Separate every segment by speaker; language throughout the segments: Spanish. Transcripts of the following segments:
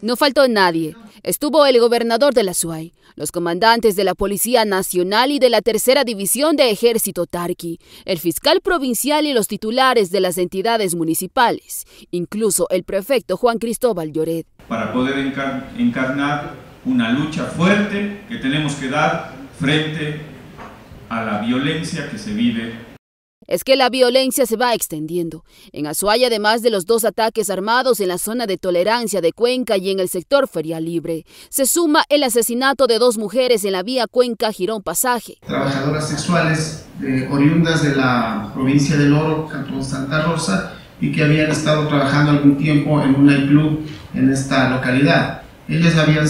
Speaker 1: No faltó nadie. Estuvo el gobernador de la Azuay, los comandantes de la Policía Nacional y de la Tercera División de Ejército Tarqui, el fiscal provincial y los titulares de las entidades municipales, incluso el prefecto Juan Cristóbal Lloret.
Speaker 2: Para poder encarnar una lucha fuerte que tenemos que dar frente a la violencia que se vive.
Speaker 1: Es que la violencia se va extendiendo. En Azuay, además de los 2 ataques armados en la zona de tolerancia de Cuenca y en el sector Feria Libre, se suma el asesinato de 2 mujeres en la vía Cuenca-Girón Pasaje.
Speaker 3: Trabajadoras sexuales oriundas de la provincia del Oro, Cantón Santa Rosa, y que habían estado trabajando algún tiempo en un nightclub en esta localidad. Ellas habían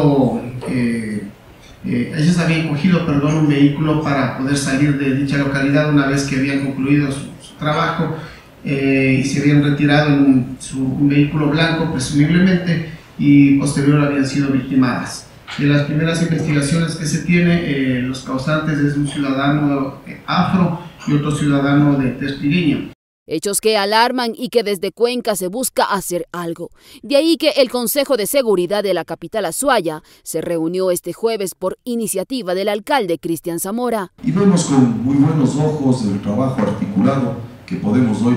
Speaker 3: cogido un vehículo para poder salir de dicha localidad una vez que habían concluido su trabajo y se habían retirado en un vehículo blanco presumiblemente, y posterior habían sido victimadas. De las primeras investigaciones que se tiene, los causantes es un ciudadano afro y otro ciudadano de tez pigueña.
Speaker 1: Hechos que alarman y que desde Cuenca se busca hacer algo. De ahí que el Consejo de Seguridad de la capital azuaya se reunió este jueves por iniciativa del alcalde Cristian Zamora.
Speaker 4: Y vemos con muy buenos ojos el trabajo articulado que podemos hoy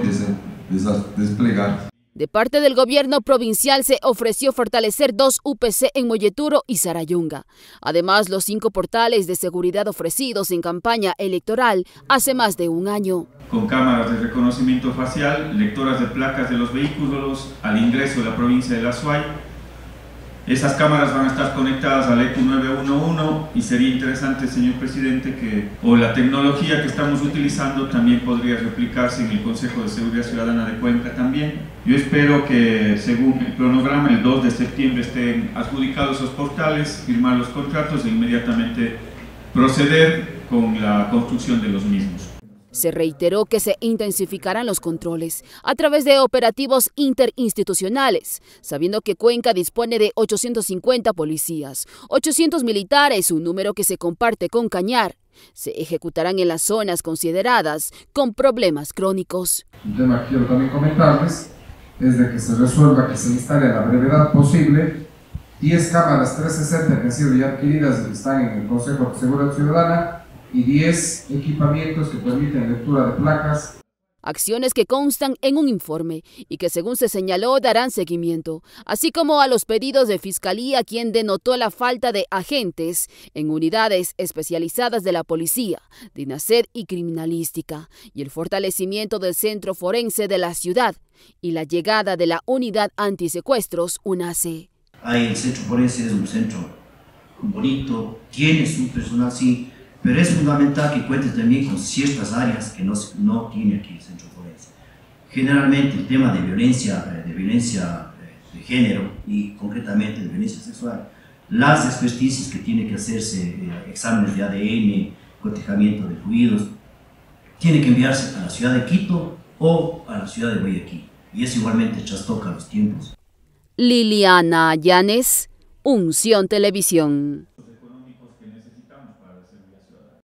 Speaker 4: desplegar.
Speaker 1: De parte del gobierno provincial se ofreció fortalecer 2 UPC en Molleturo y Sarayunga. Además, los 5 portales de seguridad ofrecidos en campaña electoral hace más de un año.
Speaker 2: Con cámaras de reconocimiento facial, lectoras de placas de los vehículos al ingreso de la provincia de la Azuay. Esas cámaras van a estar conectadas al ECU 911 y sería interesante, señor presidente, la tecnología que estamos utilizando también podría replicarse en el Consejo de Seguridad Ciudadana de Cuenca también. Yo espero que, según el cronograma, el 2 de septiembre estén adjudicados esos portales, firmar los contratos e inmediatamente proceder con la construcción de los mismos.
Speaker 1: Se reiteró que se intensificarán los controles a través de operativos interinstitucionales, sabiendo que Cuenca dispone de 850 policías, 800 militares, un número que se comparte con Cañar. Se ejecutarán en las zonas consideradas con problemas crónicos.
Speaker 5: Un tema que quiero también comentarles es de que se resuelva que se instale a la brevedad posible 10 cámaras 360 que han sido ya adquiridas y están en el Consejo de Seguridad Ciudadana, y 10 equipamientos que permiten lectura de placas.
Speaker 1: Acciones que constan en un informe y que, según se señaló, darán seguimiento, así como a los pedidos de Fiscalía, quien denotó la falta de agentes en unidades especializadas de la policía, DINASED y criminalística, y el fortalecimiento del centro forense de la ciudad y la llegada de la unidad antisecuestros, UNACE.
Speaker 6: El centro forense es un centro bonito, tiene su personal, sí, pero es fundamental que cuente también con ciertas áreas que no tiene aquí el centro forense. Generalmente el tema de violencia de género y concretamente de violencia sexual, las experticias que tiene que hacerse, exámenes de ADN, cotejamiento de fluidos, tiene que enviarse a la ciudad de Quito o a la ciudad de Guayaquil, y eso igualmente trastoca los tiempos.
Speaker 1: Liliana Llanes, Unción Televisión.